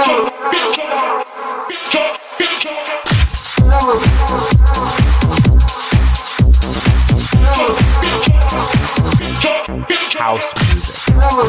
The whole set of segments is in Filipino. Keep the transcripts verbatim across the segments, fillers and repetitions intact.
House music.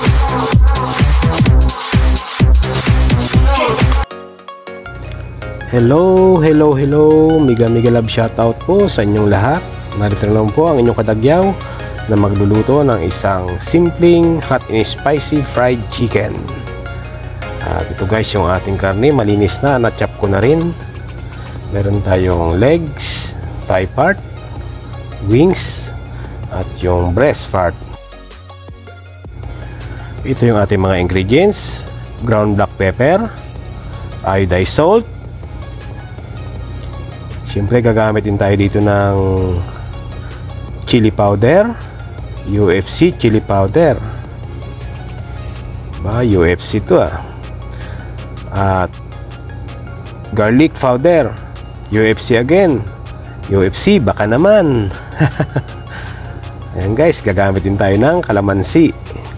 Hello, hello, hello. Mega mega love shoutout po sa inyong lahat. Narito naman po ang inyong kadagyaw na magluluto ng isang simpleng hot and spicy fried chicken. At ito guys, yung ating karne malinis na, na-chop ko na rin. Meron tayong legs, thigh part, wings, at yung breast part. Ito yung ating mga ingredients: ground black pepper, iodized salt. Siyempre gagamit din tayo dito ng chili powder, U F C chili powder. Ba, U F C to ah. At garlic powder, U F C again. U F C baka naman. Ayan guys, gagamit din tayo ng kalamansi.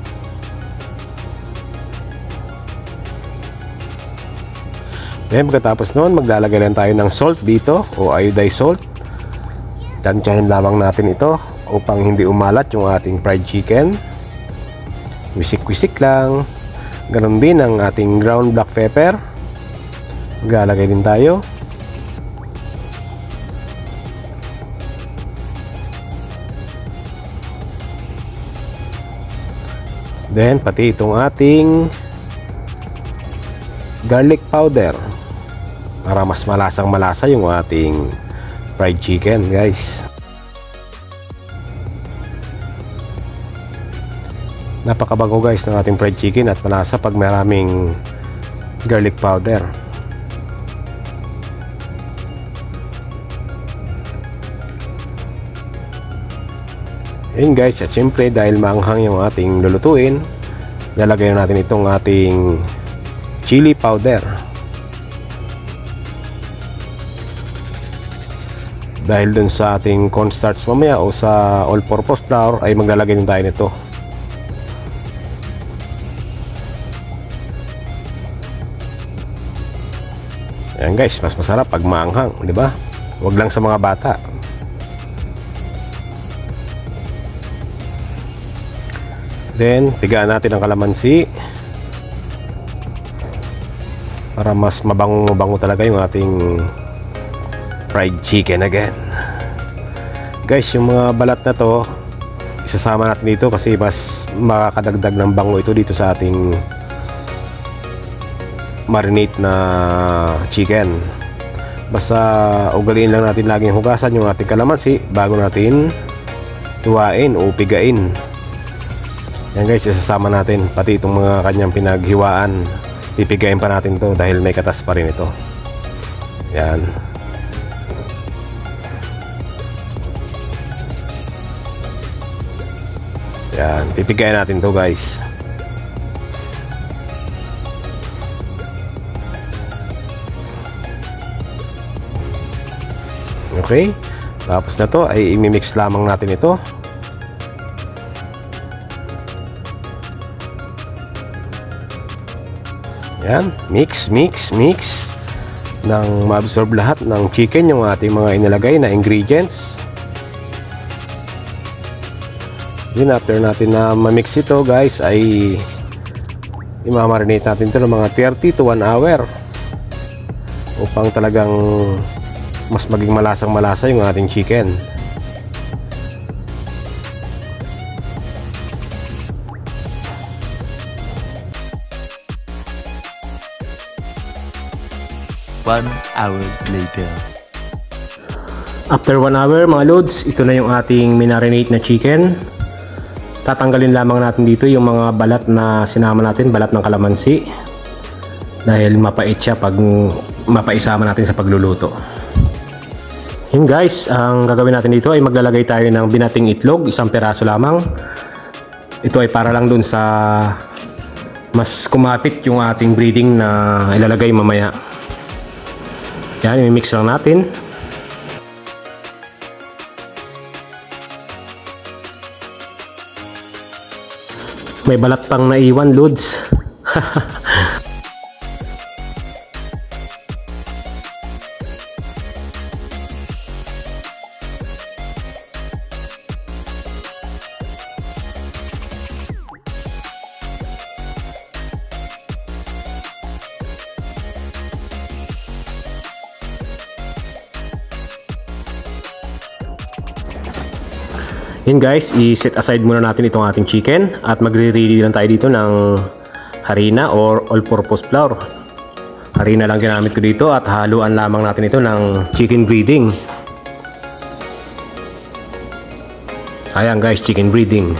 Then pagkatapos noon, maglalagay lang tayo ng salt dito o iodized salt. Tansyahin lamang natin ito upang hindi umalat yung ating fried chicken. Wisik-wisik lang. Ganon din ang ating ground black pepper. Maglalagay din tayo. Then pati itong ating garlic powder para mas malasang malasa yung ating fried chicken guys. Napakabango guys ng ating fried chicken at malasa pag maraming garlic powder. Ayun guys, at siyempre dahil maanghang yung ating lulutuin, lalagay na natin itong ating chili powder. Dahil dun sa ating cornstarch mamaya o sa all-purpose flour ay maglalagay din tayo nito. Ayan guys, mas masarap pag maanghang, di ba? Huwag lang sa mga bata. Then, pigaan natin ang kalamansi para mas mabango-bango talaga yung ating fried chicken again. Guys, yung mga balat na to isasama natin dito kasi mas makakadagdag ng bango ito dito sa ating marinate na chicken. Basta ugaliin lang natin laging hugasan yung ating kalamansi bago natin tuwain o pigain. Yan guys, isasama natin pati itong mga kanyang pinaghiwaan. Pipigayin pa natin to dahil may katas pa rin ito. Yan. Yan, pipigayin natin to guys. Okay, tapos na to ay imimix lamang natin ito. Yan, mix, mix, mix nang ma-absorb lahat ng chicken yung ating mga inilagay na ingredients. Then after natin na ma-mix ito guys ay i-marinate natin ito ng mga thirty to one hour upang talagang mas maging malasang malasa yung ating chicken. One hour later. After one hour mga loads, ito na yung ating minarinate na chicken. Tatanggalin lamang natin dito yung mga balat na sinama natin, balat ng kalamansi, dahil mapait siya pag mapaisama natin sa pagluluto. Yun guys, ang gagawin natin dito ay maglalagay tayo ng binating itlog, isang peraso lamang. Ito ay para lang dun sa mas kumapit yung ating breading na ilalagay mamaya. Yan, i-mix lang natin. May balat pang naiwan, loads. Yun guys, i-set aside muna natin itong ating chicken at magre-ready lang tayo dito ng harina or all-purpose flour. Harina lang ginamit ko dito at haluan lamang natin ito ng chicken breeding. Ayan guys, chicken breeding.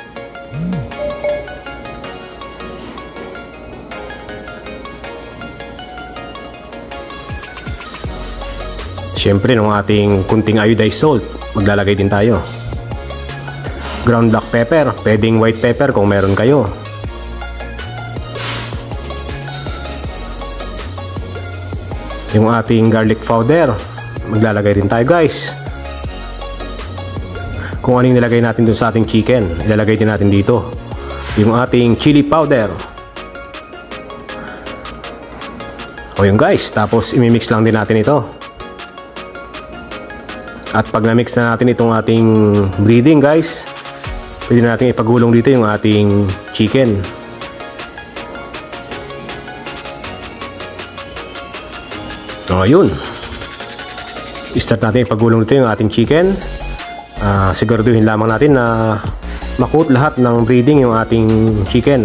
Siyempre, ng ating kunting iodized salt, maglalagay din tayo. Ground black pepper, pwedeng white pepper kung meron kayo. Yung ating garlic powder, maglalagay din tayo guys. Kung anong nilagay natin dun sa ating chicken, ilalagay din natin dito. Yung ating chili powder. O yun guys, tapos imimix lang din natin ito. At pag na-mix na natin itong ating breeding guys, pwede na natin ipagulong dito yung ating chicken. So ayun, start natin ipagulong dito yung ating chicken. uh, Siguraduhin lamang natin na makoat lahat ng breeding yung ating chicken.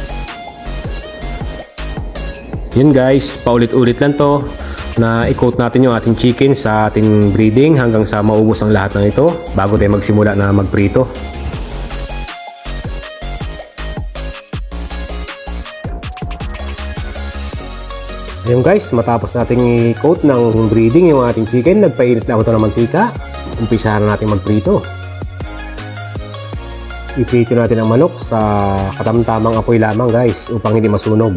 Yun guys, paulit-ulit lang to na i-coat natin yung ating chicken sa ating breeding hanggang sa maubos ang lahat ng ito bago tayo magsimula na magprito. Ayun guys, matapos nating i-coat ng breeding yung ating chicken, nagpainit na ako ito ng mantika. Umpisahan na natin magprito. I-prito natin ang manok sa katamtamang apoy lamang guys upang hindi masunog.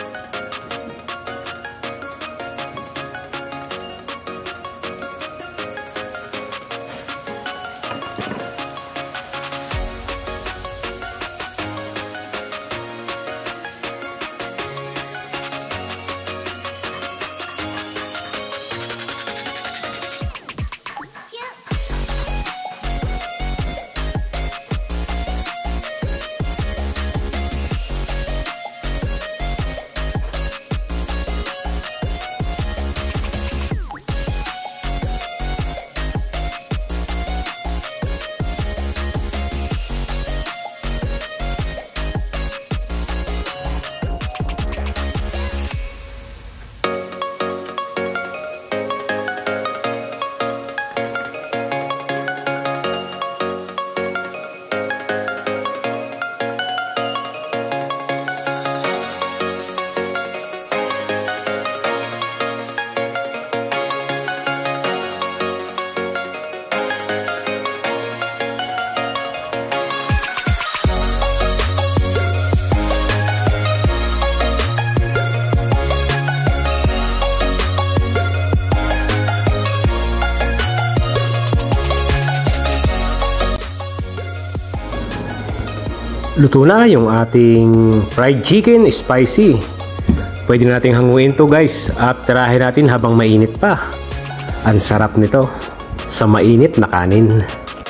Luto na yung ating fried chicken spicy. Pwede nating hanguin to guys at tirahin natin habang mainit pa. Ang sarap nito sa mainit na kanin.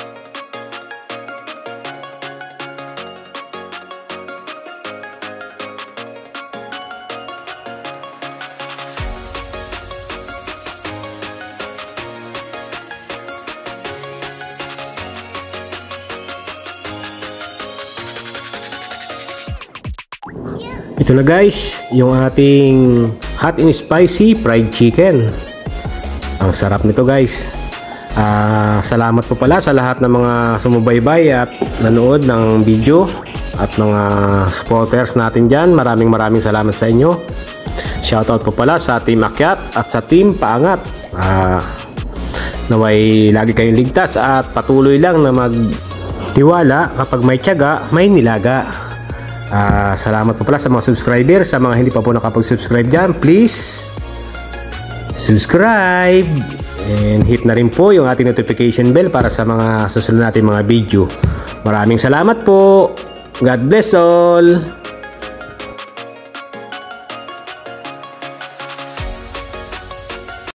Ito na guys, yung ating hot and spicy fried chicken. Ang sarap nito guys. uh, Salamat po pala sa lahat ng mga sumubaybay at nanood ng video at mga supporters natin dyan. Maraming maraming salamat sa inyo. Shoutout po pala sa Team Akyat at sa Team Paangat. uh, Naway lagi kayong ligtas at patuloy lang na magtiwala. Kapag may tiyaga, may nilaga. Uh, salamat po pala sa mga subscriber. Sa mga hindi pa po nakapag-subscribe dyan, please subscribe and hit na rin po yung ating notification bell para sa mga susunod natin mga video. Maraming salamat po. God bless all.